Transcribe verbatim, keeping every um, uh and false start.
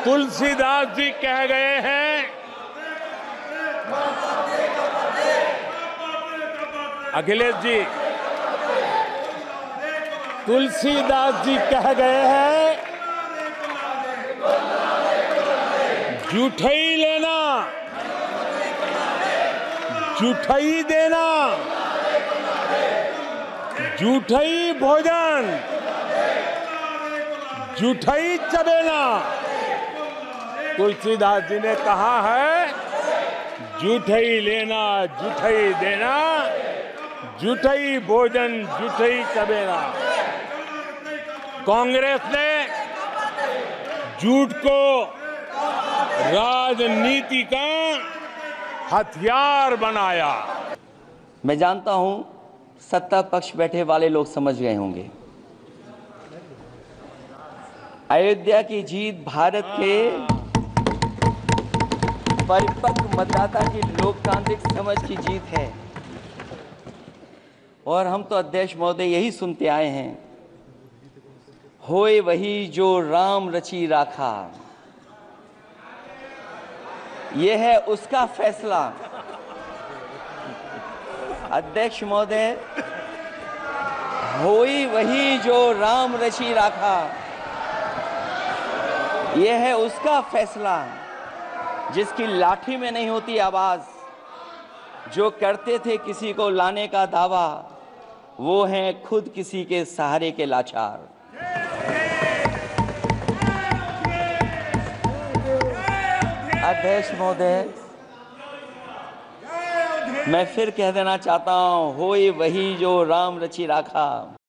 तुलसीदास जी कह गए हैं, अखिलेश जी, तुलसीदास जी कह गए हैं, जूठई लेना, जूठई देना, जूठई भोजन, जूठई चबेना। तुलसीदास जी ने कहा है, जूठई लेना, जूठई देना, जूठई भोजन, जूठई चबेना। कांग्रेस ने झूठ को राजनीति का हथियार बनाया। मैं जानता हूं सत्ता पक्ष बैठे वाले लोग समझ गए होंगे, अयोध्या की जीत भारत के परिपक्व मतदाता की लोकतांत्रिक समझ की जीत है। और हम तो अध्यक्ष महोदय यही सुनते आए हैं, होए वही जो राम रची राखा, यह है उसका फैसला। अध्यक्ष महोदय, होई वही जो राम रची राखा, यह है उसका फैसला। जिसकी लाठी में नहीं होती आवाज, जो करते थे किसी को लाने का दावा, वो हैं खुद किसी के सहारे के लाचार। अध्यक्ष महोदय, मैं फिर कह देना चाहता हूं, होए वही जो राम रची राखा।